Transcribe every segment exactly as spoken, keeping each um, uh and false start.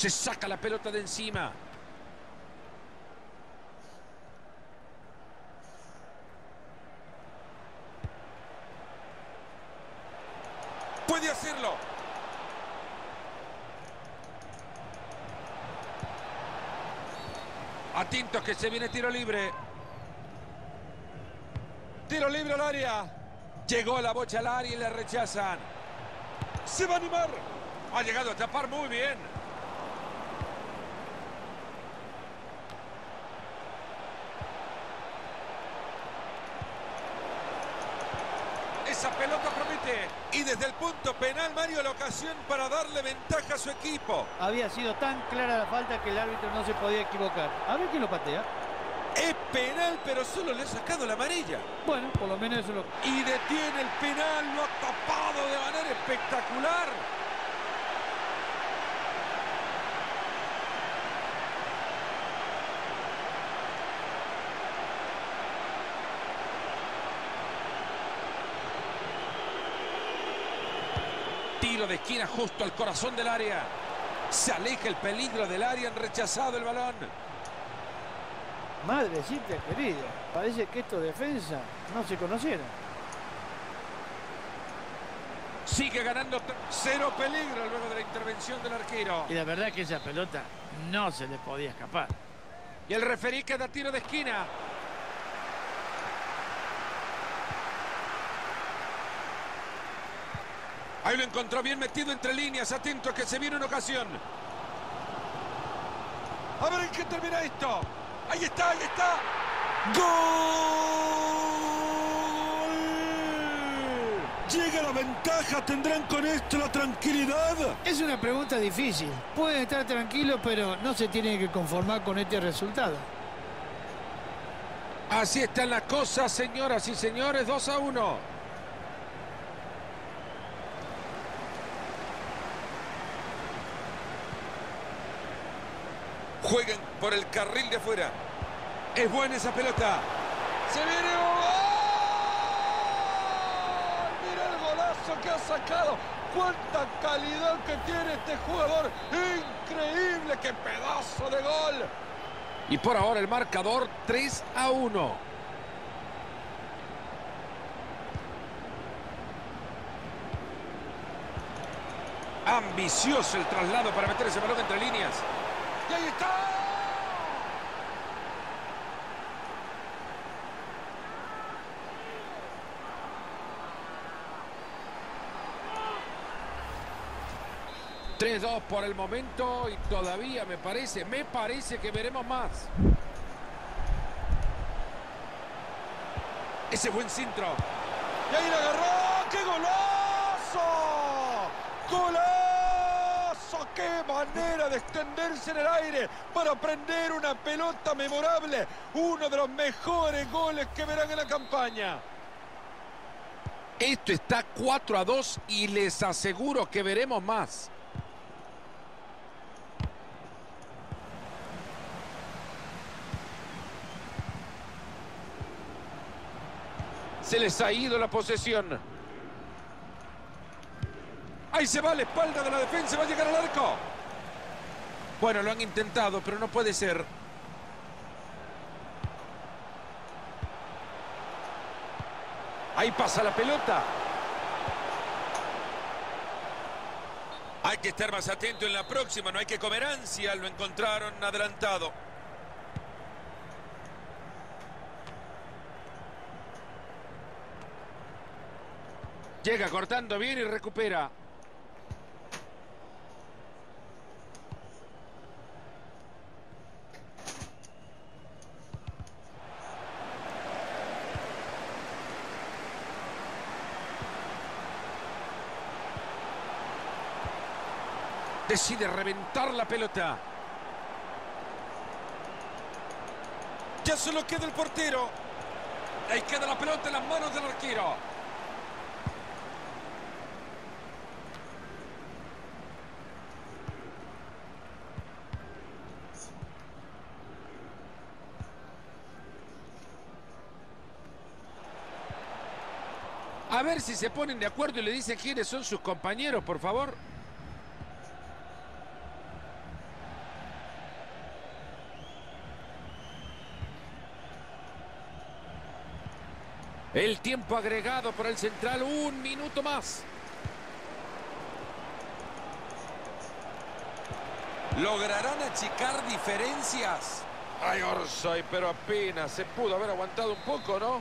Se saca la pelota de encima. Puede hacerlo. Atentos que se viene tiro libre. Tiro libre al área. Llegó la bocha al área y le rechazan. Se va a animar. Ha llegado a tapar muy bien. Esa pelota promete. Y desde el punto penal, Mario, la ocasión para darle ventaja a su equipo. Había sido tan clara la falta que el árbitro no se podía equivocar. A ver quién lo patea. Es penal, pero solo le ha sacado la amarilla. Bueno, por lo menos eso lo... Y detiene el penal, lo ha tapado de manera espectacular. Tiro de esquina justo al corazón del área. Se aleja el peligro del área, han rechazado el balón. Madrecita querida, parece que esto defensa no se conociera. Sigue ganando cero peligro luego de la intervención del arquero. Y la verdad que esa pelota no se le podía escapar. Y el referí que da tiro de esquina. Ahí lo encontró bien metido entre líneas. Atento que se viene una ocasión. A ver en qué termina esto. Ahí está, ahí está. ¡Gol! Llega la ventaja. ¿Tendrán con esto la tranquilidad? Es una pregunta difícil. Pueden estar tranquilos, pero no se tienen que conformar con este resultado. Así están las cosas, señoras y señores. dos a uno. Juegan por el carril de afuera. Es buena esa pelota. ¡Se viene un gol! ¡Mira el golazo que ha sacado! ¡Cuánta calidad que tiene este jugador! ¡Increíble! ¡Qué pedazo de gol! Y por ahora el marcador tres a uno. Ambicioso el traslado para meter ese balón entre líneas. ¡Y ahí está! tres dos por el momento y todavía me parece, me parece que veremos más. Ese buen centro. ¡Y ahí la agarró! ¡Qué golazo! ¡Golazo! ¡Qué manera de extenderse en el aire para prender una pelota memorable! Uno de los mejores goles que verán en la campaña. Esto está cuatro a dos y les aseguro que veremos más. Se les ha ido la posesión. Ahí se va a la espalda de la defensa, va a llegar al arco. Bueno, lo han intentado, pero no puede ser. Ahí pasa la pelota. Hay que estar más atento en la próxima, no hay que comer ansia. Lo encontraron adelantado. Llega cortando bien y recupera. Decide reventar la pelota. Ya solo queda el portero. Ahí queda la pelota en las manos del arquero. A ver si se ponen de acuerdo y le dicen quiénes son sus compañeros, por favor. El tiempo agregado por el central, un minuto más. ¿Lograrán achicar diferencias? Ay, Orsay, pero apenas se pudo haber aguantado un poco, ¿no?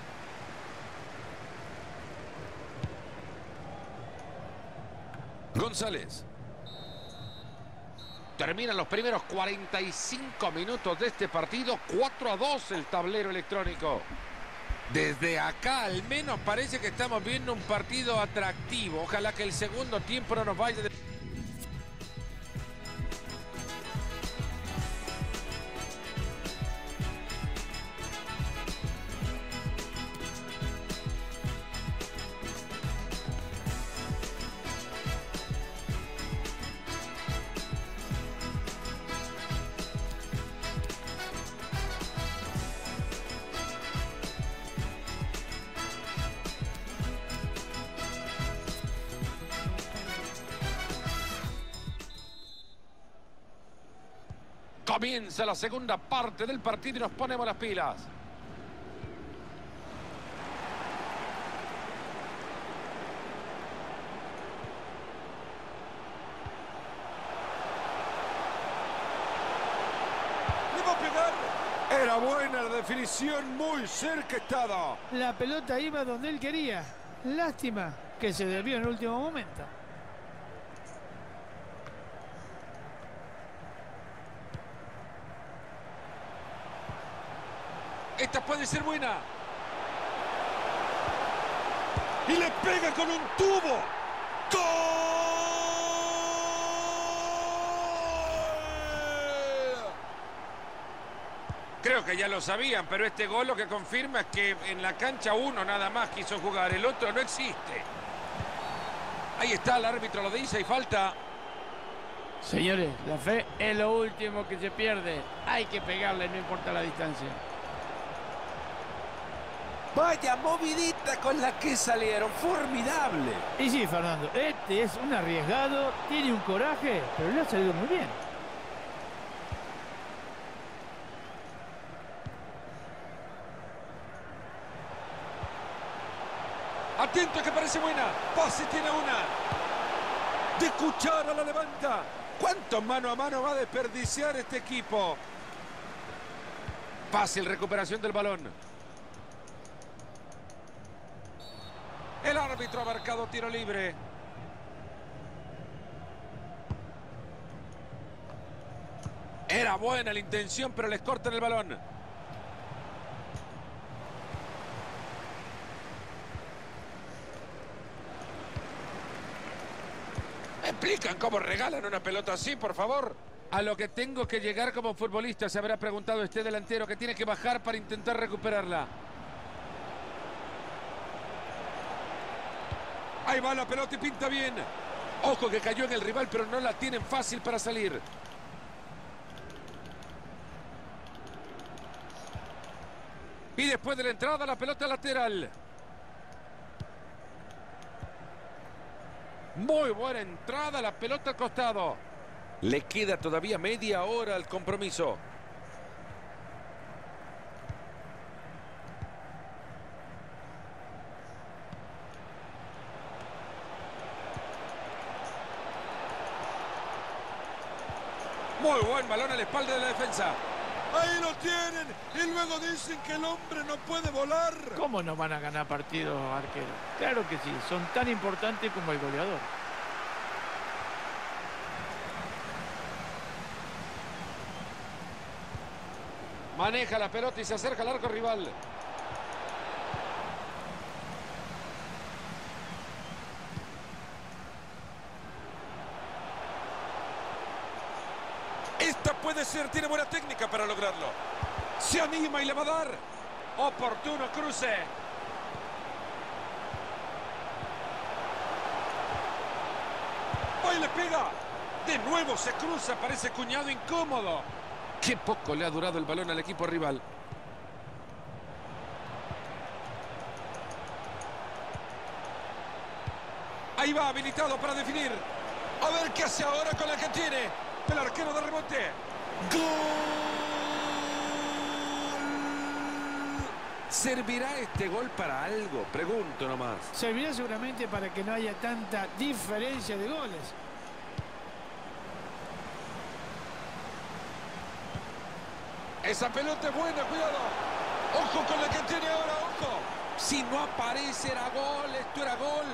González. Terminan los primeros cuarenta y cinco minutos de este partido. cuatro a dos el tablero electrónico. Desde acá al menos parece que estamos viendo un partido atractivo. Ojalá que el segundo tiempo no nos vaya de... Comienza la segunda parte del partido y nos ponemos las pilas. ¡Le va a pegar! Era buena la definición, muy cerca estaba. La pelota iba donde él quería. Lástima que se desvió en el último momento. Esta puede ser buena. Y le pega con un tubo. ¡Gol! Creo que ya lo sabían, pero este gol lo que confirma es que en la cancha uno nada más quiso jugar, el otro no existe. Ahí está, el árbitro lo dice y falta. Señores, la fe es lo último que se pierde. Hay que pegarle, no importa la distancia. Vaya movidita con la que salieron, formidable. Y sí, Fernando, este es un arriesgado, tiene un coraje, pero le ha salido muy bien. Atento que parece buena. Pase tiene una. De cuchara la levanta. ¿Cuánto mano a mano va a desperdiciar este equipo? Fácil recuperación del balón. El árbitro ha marcado tiro libre. Era buena la intención, pero les cortan el balón. ¿Me explican cómo regalan una pelota así, por favor? A lo que tengo que llegar como futbolista, se habrá preguntado este delantero que tiene que bajar para intentar recuperarla. Ahí va la pelota y pinta bien. Ojo que cayó en el rival, pero no la tienen fácil para salir. Y después de la entrada, la pelota lateral. Muy buena entrada, la pelota al costado. Le queda todavía media hora al compromiso. Muy buen balón a la espalda de la defensa. Ahí lo tienen. Y luego dicen que el hombre no puede volar. ¿Cómo no van a ganar partidos, arqueros? Claro que sí, son tan importantes como el goleador. Maneja la pelota y se acerca al arco rival. Esta puede ser, tiene buena técnica para lograrlo. Se anima y le va a dar. Oportuno cruce. ¡Ahí le pega! De nuevo se cruza, parece cuñado incómodo. Qué poco le ha durado el balón al equipo rival. Ahí va, habilitado para definir. A ver qué hace ahora con la que tiene. El arquero de rebote. ¡Gol! ¿Servirá este gol para algo? Pregunto nomás. Servirá seguramente para que no haya tanta diferencia de goles. Esa pelota es buena, cuidado. Ojo con la que tiene ahora, ojo. Si no aparece era gol, esto era gol.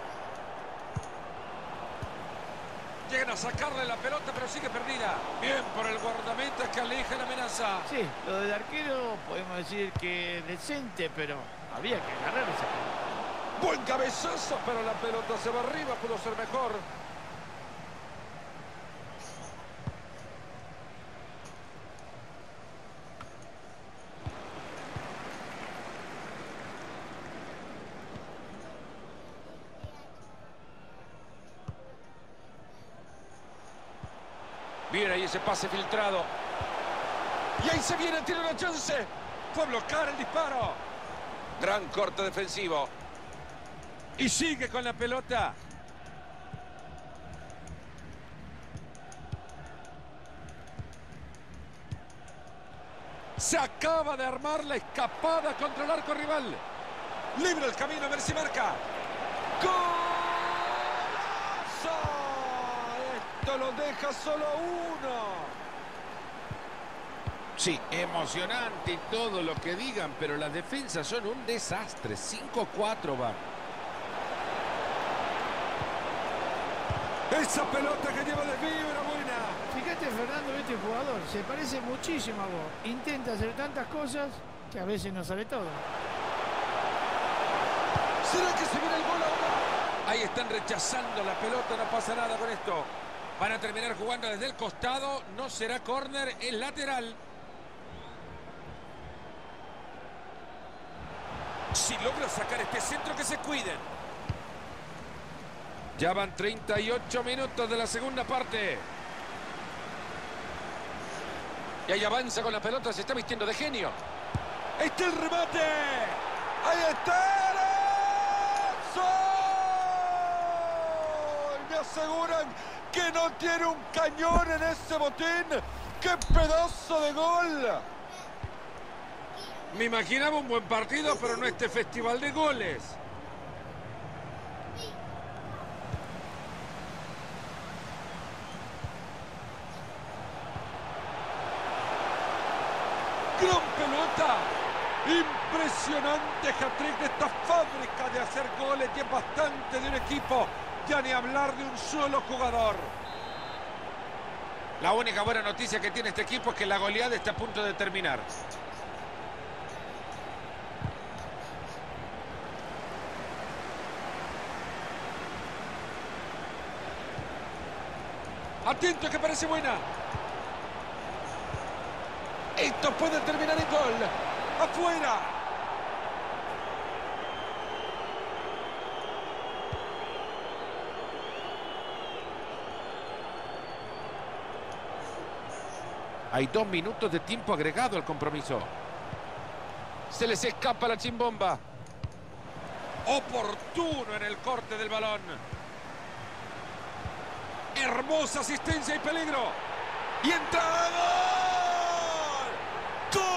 Llegan a sacarle la pelota, pero sigue perdida. Bien por el guardameta que aleja la amenaza. Sí, lo del arquero podemos decir que decente, pero había que agarrar esa pelota. Buen cabezazo, pero la pelota se va arriba, pudo ser mejor. Bien ahí ese pase filtrado. Y ahí se viene, tiene una chance. Fue a bloquear el disparo. Gran corte defensivo. Y sigue con la pelota. Se acaba de armar la escapada contra el arco rival. Libre el camino, a ver si marca. ¡Golazo! Esto lo deja solo uno. Sí, emocionante y todo lo que digan, pero las defensas son un desastre. cinco a cuatro van. Esa pelota que lleva de vibra buena. Fíjate, Fernando, este jugador se parece muchísimo a vos. Intenta hacer tantas cosas que a veces no sale todo. ¿Será que se viene el gol ahora? Ahí están rechazando la pelota, no pasa nada con esto. Van a terminar jugando desde el costado, no será córner, es lateral. Si logra sacar este centro, que se cuiden. Ya van treinta y ocho minutos de la segunda parte. Y ahí avanza con la pelota, se está vistiendo de genio. Ahí está el remate. Ahí está. ¡Gol! Me aseguran que no tiene un cañón en ese botín. ¡Qué pedazo de gol! Me imaginaba un buen partido, pero no este festival de goles. ¡Gran pelota! Impresionante hat-trick de esta fábrica de hacer goles, y es bastante de un equipo, ya ni hablar de un solo jugador. La única buena noticia que tiene este equipo es que la goleada está a punto de terminar. Atento, que parece buena. Esto puede terminar en gol. ¡Afuera! Hay dos minutos de tiempo agregado al compromiso. Se les escapa la chimbomba. Oportuno en el corte del balón. Hermosa asistencia y peligro. Y entra. ¡Gol! ¡Gol!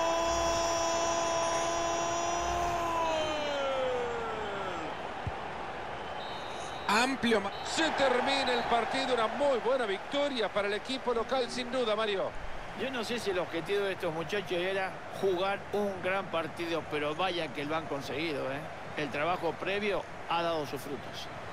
Amplio. Se termina el partido. Una muy buena victoria para el equipo local, sin duda, Mario. Yo no sé si el objetivo de estos muchachos era jugar un gran partido, pero vaya que lo han conseguido, ¿eh? El trabajo previo ha dado sus frutos.